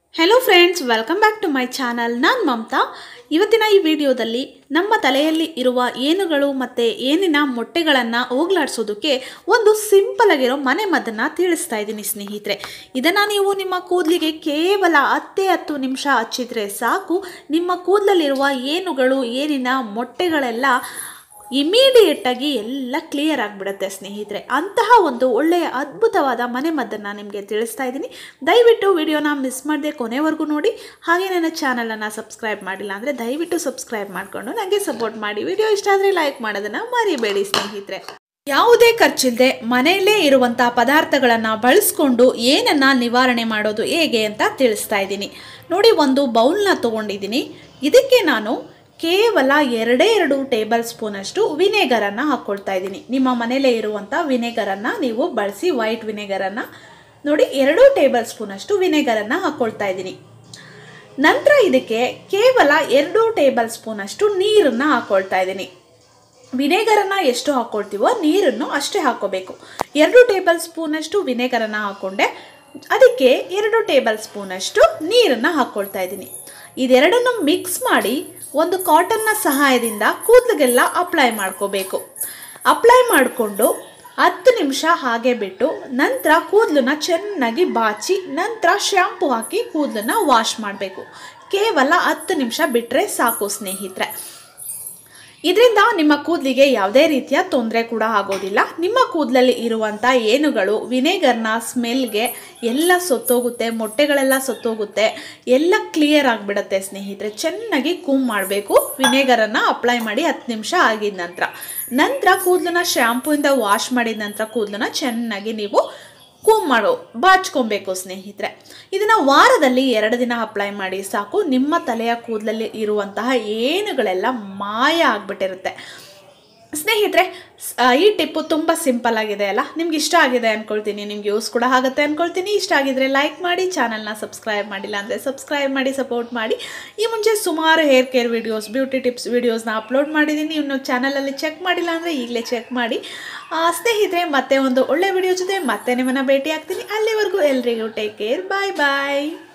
Hello friends, welcome back to my channel. ನಾನು ಮಮತಾ. ಇವತ್ತಿನ ಈ ವಿಡಿಯೋದಲ್ಲಿ ನಮ್ಮ ತಲೆಯಲ್ಲಿ ಇರುವ ಏನುಗಳು ಮತ್ತೆ ಏನಿನ ಮೊಟ್ಟೆಗಳನ್ನು ಹೋಗಲಾಡಿಸೋದಕ್ಕೆ ಒಂದು ಸಿಂಪಲ್ ಆಗಿರೋ ಮನೆ ಮದ್ದನ್ನು ತಿಳಿಸ್ತಾ ಇದ್ದೀನಿ ಸ್ನೇಹಿತರೆ. ಇದನ್ನು ನೀವು ನಿಮ್ಮ ಕೂದಲಿಗೆ ಕೇವಲ 10 ನಿಮಿಷ ಹಚ್ಚಿದ್ರೆ ಸಾಕು. ನಿಮ್ಮ ಕೂದಲಲ್ಲಿರುವ ಏನುಗಳು ಏನಿನ ಮೊಟ್ಟೆಗಳೆಲ್ಲ ಇಮಿಡಿಯೇಟ್ ಆಗಿ ಎಲ್ಲ ಕ್ಲಿಯರ್ ಆಗಿಬಿಡುತ್ತೆ ಸ್ನೇಹಿತರೆ. ಅಂತಹ ಒಂದು ಒಳ್ಳೆಯ ಅದ್ಭುತವಾದ ಮನೆ ಮದ್ದನ್ನು ನಿಮಗೆ ತಿಳಿಸ್ತಾ ಇದ್ದೀನಿ. ದಯವಿಟ್ಟು ವಿಡಿಯೋನ ಮಿಸ್ ಮಾಡದೆ ಕೊನೆವರೆಗೂ ನೋಡಿ. ಹಾಗೆ ನನ್ನ ಚಾನಲನ್ನು ಸಬ್ಸ್ಕ್ರೈಬ್ ಮಾಡಿಲ್ಲ ಅಂದರೆ ದಯವಿಟ್ಟು ಸಬ್ಸ್ಕ್ರೈಬ್ ಮಾಡಿಕೊಂಡು ನನಗೆ ಸಪೋರ್ಟ್ ಮಾಡಿ. ವಿಡಿಯೋ ಇಷ್ಟ ಆದರೆ ಲೈಕ್ ಮಾಡೋದನ್ನು ಮರಿಬೇಡಿ ಸ್ನೇಹಿತರೆ. ಯಾವುದೇ ಖರ್ಚಿಲ್ಲದೆ ಮನೆಯಲ್ಲೇ ಇರುವಂಥ ಪದಾರ್ಥಗಳನ್ನು ಬಳಸ್ಕೊಂಡು ಏನನ್ನು ನಿವಾರಣೆ ಮಾಡೋದು ಹೇಗೆ ಅಂತ ತಿಳಿಸ್ತಾ ಇದ್ದೀನಿ ನೋಡಿ. ಒಂದು ಬೌಲ್ನ ತೊಗೊಂಡಿದ್ದೀನಿ. ಇದಕ್ಕೆ ನಾನು ಕೇವಲ 2 ಟೇಬಲ್ ಸ್ಪೂನಷ್ಟು ವಿನೆಗರನ್ನು ಹಾಕ್ಕೊಳ್ತಾ ಇದ್ದೀನಿ. ನಿಮ್ಮ ಮನೆಯಲ್ಲೇ ಇರುವಂಥ ವಿನೆಗರನ್ನು ನೀವು ಬಳಸಿ. ವೈಟ್ ವಿನೆಗರನ್ನು ನೋಡಿ, 2 ಟೇಬಲ್ ಸ್ಪೂನಷ್ಟು ವಿನೆಗರನ್ನು ಹಾಕ್ಕೊಳ್ತಾ ಇದ್ದೀನಿ. ನಂತರ ಇದಕ್ಕೆ ಕೇವಲ 2 ಟೇಬಲ್ ಸ್ಪೂನಷ್ಟು ನೀರನ್ನು ಹಾಕ್ಕೊಳ್ತಾ ಇದ್ದೀನಿ. ವಿನೆಗರನ್ನು ಎಷ್ಟು ಹಾಕ್ಕೊಳ್ತೀವೋ ನೀರನ್ನು ಅಷ್ಟೇ ಹಾಕ್ಕೋಬೇಕು. 2 ಟೇಬಲ್ ಸ್ಪೂನಷ್ಟು ವಿನೆಗರನ್ನು ಹಾಕ್ಕೊಂಡೆ, ಅದಕ್ಕೆ 2 ಟೇಬಲ್ ಸ್ಪೂನಷ್ಟು ನೀರನ್ನು ಹಾಕ್ಕೊಳ್ತಾ ಇದ್ದೀನಿ. ಇದೆರಡನ್ನು ಮಿಕ್ಸ್ ಮಾಡಿ ಒಂದು ಕಾಟನ್ನ ಸಹಾಯದಿಂದ ಕೂದಲಿಗೆಲ್ಲ ಅಪ್ಲೈ ಮಾಡ್ಕೋಬೇಕು. ಅಪ್ಲೈ ಮಾಡಿಕೊಂಡು 10 ನಿಮಿಷ ಹಾಗೆ ಬಿಟ್ಟು ನಂತರ ಕೂದಲನ್ನ ಚೆನ್ನಾಗಿ ಬಾಚಿ ನಂತರ ಶಾಂಪೂ ಹಾಕಿ ಕೂದಲನ್ನ ವಾಶ್ ಮಾಡಬೇಕು. ಕೇವಲ 10 ನಿಮಿಷ ಬಿಟ್ಟರೆ ಸಾಕು ಸ್ನೇಹಿತರೆ. ಇದರಿಂದ ನಿಮ್ಮ ಕೂದಲಿಗೆ ಯಾವುದೇ ರೀತಿಯ ತೊಂದರೆ ಕೂಡ ಆಗೋದಿಲ್ಲ. ನಿಮ್ಮ ಕೂದಲಲ್ಲಿ ಇರುವಂಥ ಏನುಗಳು ವಿನೆಗರ್ನ ಸ್ಮೆಲ್ಗೆ ಎಲ್ಲ ಸತ್ತೋಗುತ್ತೆ, ಮೊಟ್ಟೆಗಳೆಲ್ಲ ಸತ್ತೋಗುತ್ತೆ, ಎಲ್ಲ ಕ್ಲಿಯರ್ ಆಗಿಬಿಡುತ್ತೆ ಸ್ನೇಹಿತರೆ. ಚೆನ್ನಾಗಿ ಕೂಮ್ ಮಾಡಬೇಕು. ವಿನೆಗರನ್ನು ಅಪ್ಲೈ ಮಾಡಿ 10 ನಿಮಿಷ ಆಗಿದ ನಂತರ ಕೂದಲನ್ನ ಶಾಂಪೂಯಿಂದ ವಾಶ್ ಮಾಡಿದ ನಂತರ ಕೂದಲನ್ನ ಚೆನ್ನಾಗಿ ನೀವು ಬಾಚ್ಕೊಬೇಕು ಸ್ನೇಹಿತರೆ. ಇದನ್ನು ವಾರದಲ್ಲಿ 2 ದಿನ ಅಪ್ಲೈ ಮಾಡಿ ಸಾಕು. ನಿಮ್ಮ ತಲೆಯ ಕೂದಲಲ್ಲಿ ಇರುವಂತಹ ಏನುಗಳೆಲ್ಲ ಮಾಯ ಆಗಿಬಿಟ್ಟಿರುತ್ತೆ ಸ್ನೇಹಿತರೆ. ಈ ಟಿಪ್ಪು ತುಂಬ ಸಿಂಪಲ್ ಆಗಿದೆ ಅಲ್ಲ, ನಿಮ್ಗೆ ಇಷ್ಟ ಆಗಿದೆ ಅಂದ್ಕೊಳ್ತೀನಿ, ನಿಮ್ಗೆ ಯೂಸ್ ಕೂಡ ಆಗುತ್ತೆ ಅಂದ್ಕೊಳ್ತೀನಿ. ಇಷ್ಟ ಆಗಿದ್ರೆ ಲೈಕ್ ಮಾಡಿ, ಚಾನಲ್ನ ಸಬ್ಸ್ಕ್ರೈಬ್ ಮಾಡಿಲ್ಲ ಅಂದರೆ ಸಬ್ಸ್ಕ್ರೈಬ್ ಮಾಡಿ, ಸಪೋರ್ಟ್ ಮಾಡಿ. ಈ ಮುಂಚೆ ಸುಮಾರು hair care videos, beauty tips ವಿಡಿಯೋಸ್ನ ಅಪ್ಲೋಡ್ ಮಾಡಿದ್ದೀನಿ. ಇನ್ನು ಚಾನಲಲ್ಲಿ ಚೆಕ್ ಮಾಡಿಲ್ಲ ಅಂದರೆ ಈಗಲೇ ಚೆಕ್ ಮಾಡಿ ಸ್ನೇಹಿತರೆ. ಮತ್ತೆ ಒಂದು ಒಳ್ಳೆ ವಿಡಿಯೋ ಜೊತೆ ಮತ್ತೆ ನಿಮ್ಮನ್ನು ಭೇಟಿ ಆಗ್ತೀನಿ. ಅಲ್ಲಿವರೆಗೂ ಎಲ್ರಿಗೂ ಟೇಕ್ ಕೇರ್, ಬಾಯ್ ಬಾಯ್.